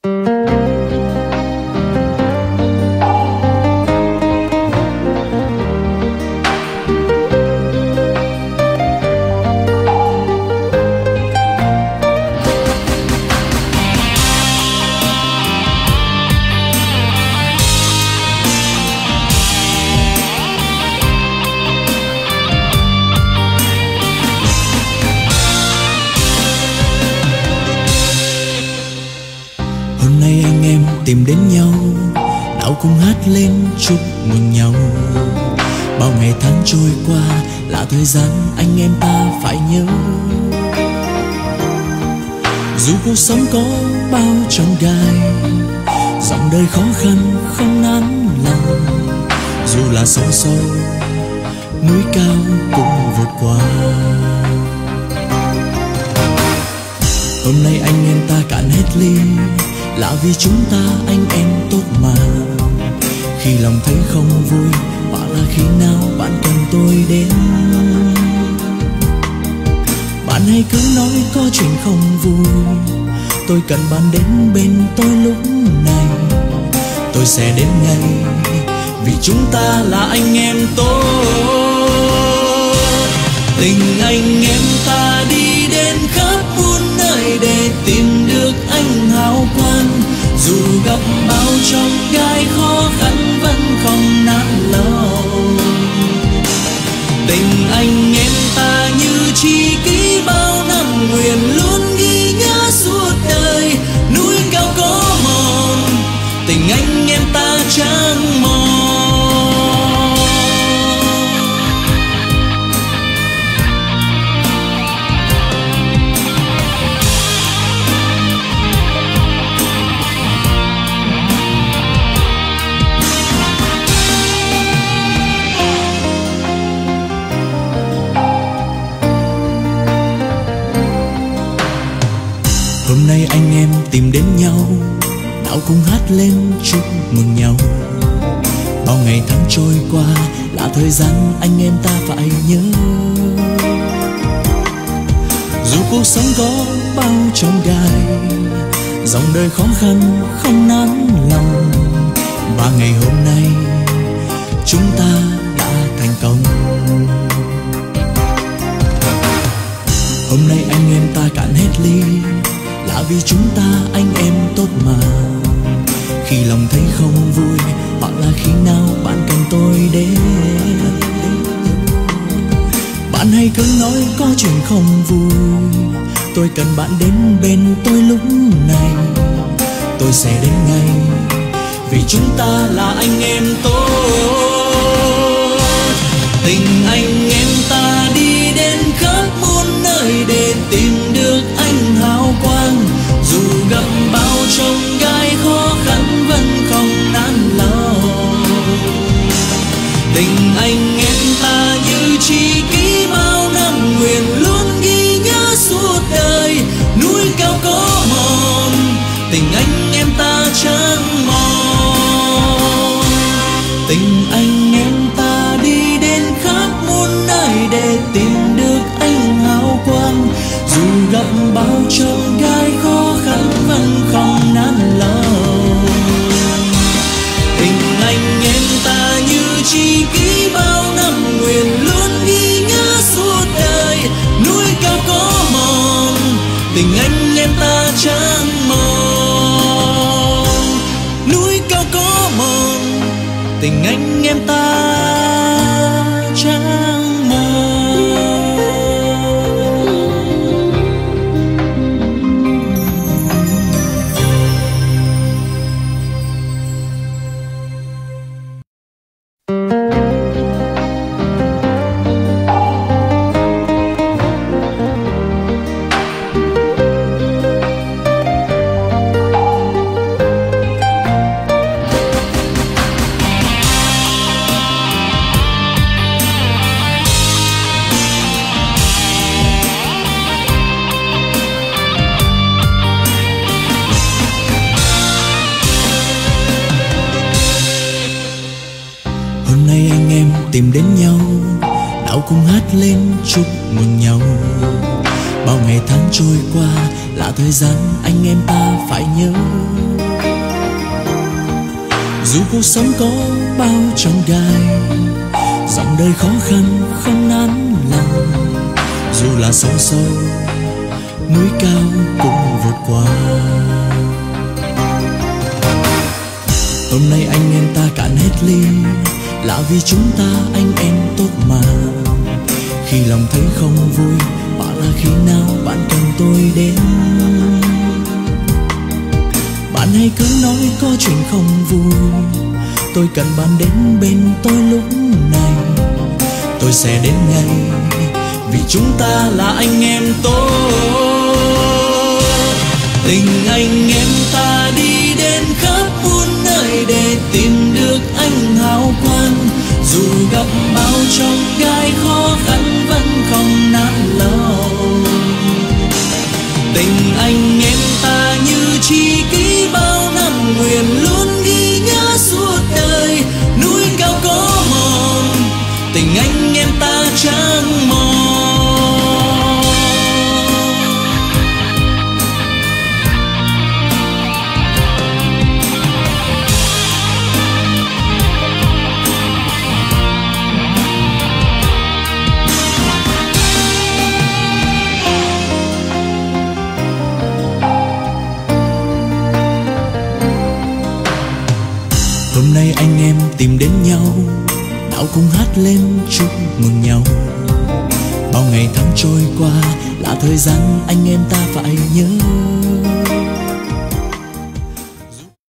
Tìm đến nhau, nào cùng hát lên chúc mừng nhau. Bao ngày tháng trôi qua là thời gian anh em ta phải nhớ. Dù cuộc sống có bao chông gai, dòng đời khó khăn không nản lòng. Dù là sóng sâu, núi cao cũng vượt qua. Hôm nay anh em ta cạn hết ly, là vì chúng ta anh em tốt mà. Khi lòng thấy không vui, hoặc là khi nào bạn cần tôi đến, bạn hãy cứ nói có chuyện không vui. Tôi cần bạn đến bên tôi lúc này, tôi sẽ đến ngay, vì chúng ta là anh em tốt. Tình anh em ta đi đến khắp muôn nơi để tìm được anh hào quang. Dù gặp bao trong gai khó khăn vẫn không nản lòng. Tình anh em ta như tri kỷ bao năm, nguyện luôn ghi nhớ suốt đời. Núi cao có mòn, tình anh em ta chẳng mòn. Hôm nay anh em tìm đến nhau, nào cùng hát lên chúc mừng nhau. Bao ngày tháng trôi qua là thời gian anh em ta phải nhớ. Dù cuộc sống có bao chông gai, dòng đời khó khăn không nản lòng. Và ngày hôm nay chúng ta đã thành công. Hôm nay anh em ta cạn hết ly, là vì chúng ta anh em tốt mà. Khi lòng thấy không vui, hoặc là khi nào bạn cần tôi đến, bạn hãy cứ nói có chuyện không vui. Tôi cần bạn đến bên tôi lúc này, tôi sẽ đến ngay, vì chúng ta là anh em tốt. Tình anh em ta đi đến khắp muôn nơi để tìm được anh hào quang. Dù gặp bao chông gai khó khăn vẫn không nản lòng. Tình anh em ta như tri kỷ bao năm, nguyện luôn ghi nhớ suốt đời. Núi cao có mòn, tình anh em ta chẳng mòn. Tình anh em ta đi đến khắp muôn nơi để tìm được anh hào quang. Dù gặp bao chông gai khó khăn vẫn không nản lòng. Tình anh em ta như tri kỷ bao năm, nguyện luôn ghi nhớ suốt đời. Núi cao có mòn, tình anh em ta chẳng mòn. Núi cao có mòn, tình anh em ta chẳng mòn. Tìm đến nhau, nào cùng hát lên chúc mừng nhau. Bao ngày tháng trôi qua là thời gian anh em ta phải nhớ. Dù cuộc sống có bao chông gai, dòng đời khó khăn không nản lòng, dù là sóng sâu núi cao cũng vượt qua. Hôm nay anh em ta cạn hết ly, là vì chúng ta anh em tốt mà. Khi lòng thấy không vui, bảo là khi nào bạn cần tôi đến. Bạn hãy cứ nói có chuyện không vui, tôi cần bạn đến bên tôi lúc này. Tôi sẽ đến ngay, vì chúng ta là anh em tốt. Tình anh em ta đi đến khắp muôn nơi để tìm được anh hào quang. Dù gặp bao chông gai khó khăn vẫn không nản lòng. Tình anh em ta như tri kỷ bao năm, nguyện luôn ghi nhớ suốt đời. Núi cao có mòn, tình anh em ta chẳng mòn. Hôm nay anh em tìm đến nhau, nào cùng hát lên chúc mừng nhau. Bao ngày tháng trôi qua là thời gian anh em ta phải nhớ.